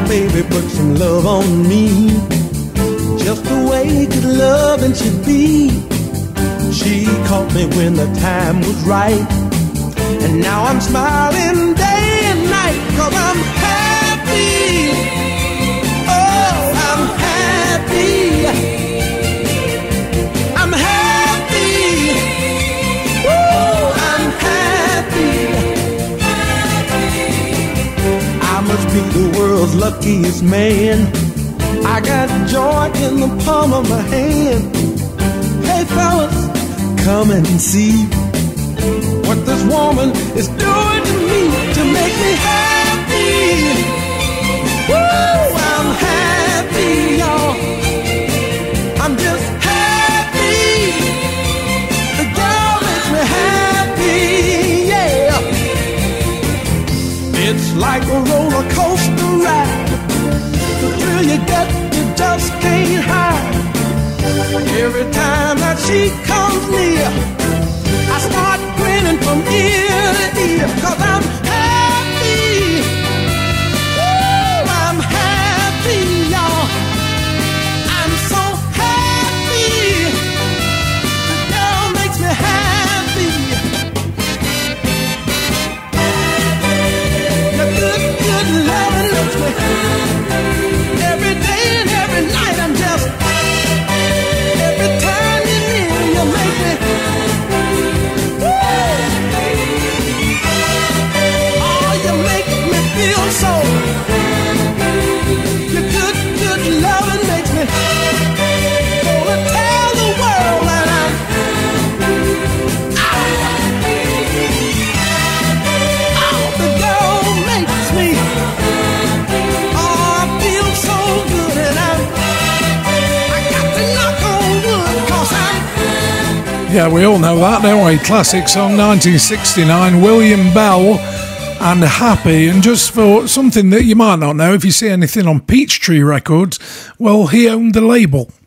baby put some love on me, just the way good loving should be. She caught me when the time was right, and now I'm smiling day and night, 'cause I'm happy. Oh, I'm happy. I'm happy. Woo, I'm happy. I must be the world's luckiest man. I got joy in the palm of my hand. Hey fellas, come and see what this woman is doing to me to make me happy. Woo, I'm happy, y'all. I'm just happy. The girl makes me happy, yeah. It's like a roller coaster ride. The thrill you get, you just can't hide. Every time that she comes near, I start grinning from ear to ear, 'cause I'm happy. Woo, I'm happy, y'all. I'm so happy. The girl makes me happy. The good, good loving makes me happy. Every day and every night I'm just, every time you're near you make me happy. Oh, you make me feel so. Your good, good loving makes me wanna tell the world that I'm oh, the girl makes me. Oh, I feel so good, and I got to knock on wood, 'cause I'm. Yeah, we all know that, don't we? Classic song, 1969, William Bell and Happy. And just for something that you might not know, if you see anything on Peachtree Records, well, he owned the label.